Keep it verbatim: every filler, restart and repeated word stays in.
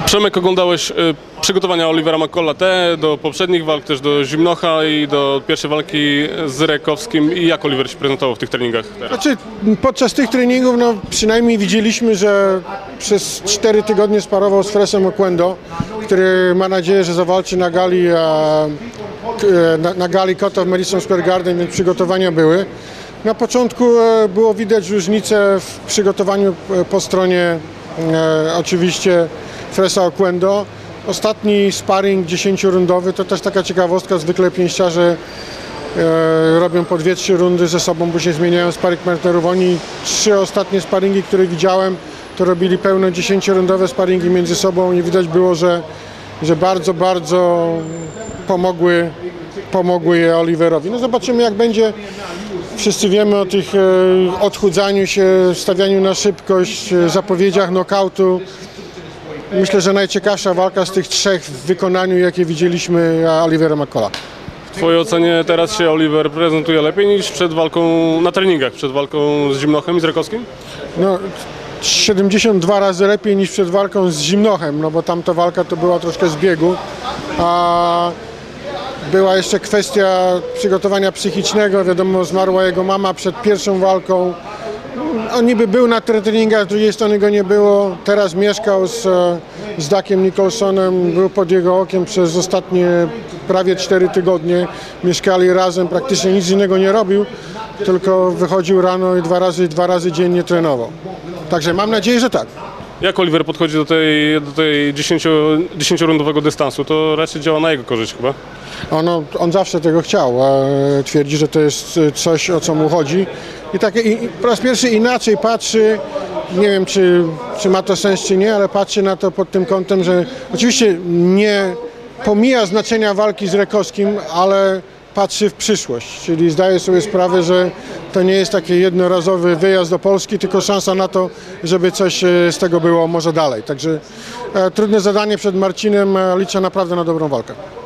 Przemek, oglądałeś y, przygotowania Olivera McCalla te do poprzednich walk, też do Zimnocha i do pierwszej walki z Rekowskim. I jak Oliver się prezentował w tych treningach teraz? Znaczy, podczas tych treningów no, przynajmniej widzieliśmy, że przez cztery tygodnie sparował z Fresem Oquendo, który ma nadzieję, że zawalczy na gali, e, na, na gali Kota w Madison Square Garden, więc przygotowania były. Na początku e, było widać różnicę w przygotowaniu e, po stronie e, oczywiście Fresa Oquendo. Ostatni sparring dziesięciorundowy to też taka ciekawostka, zwykle pięściarze e, robią po dwie, trzy rundy ze sobą, bo się zmieniają sparring partnerów. Oni trzy ostatnie sparingi, które widziałem, to robili pełno dziesięciorundowe sparingi między sobą i widać było, że, że bardzo, bardzo pomogły, pomogły je Oliverowi. No zobaczymy, jak będzie. Wszyscy wiemy o tych e, odchudzaniu się, stawianiu na szybkość, e, zapowiedziach knockoutu. Myślę, że najciekawsza walka z tych trzech w wykonaniu, jakie widzieliśmy Olivera McCalla. W twojej ocenie teraz się Oliver prezentuje lepiej niż przed walką na treningach, przed walką z Zimnochem i z Rekowskim? No, siedemdziesiąt dwa razy lepiej niż przed walką z Zimnochem, no bo tamta walka to była troszkę z biegu. A była jeszcze kwestia przygotowania psychicznego, wiadomo, zmarła jego mama przed pierwszą walką. On niby był na treningach, z drugiej strony go nie było. Teraz mieszkał z, z Duckiem Nicholsonem, był pod jego okiem przez ostatnie prawie cztery tygodnie. Mieszkali razem, praktycznie nic innego nie robił, tylko wychodził rano i dwa razy, dwa razy dziennie trenował. Także mam nadzieję, że tak. Jak Oliver podchodzi do tej, do tej dziesięciorundowego dystansu? To raczej działa na jego korzyść chyba. On, on zawsze tego chciał. E, twierdzi, że to jest coś, o co mu chodzi. I, tak, i, i po raz pierwszy inaczej patrzy, nie wiem, czy, czy ma to sens, czy nie, ale patrzy na to pod tym kątem, że oczywiście nie pomija znaczenia walki z Rekowskim, ale patrzy w przyszłość, czyli zdaje sobie sprawę, że to nie jest taki jednorazowy wyjazd do Polski, tylko szansa na to, żeby coś z tego było może dalej. Także e, trudne zadanie przed Marcinem, e, liczę naprawdę na dobrą walkę.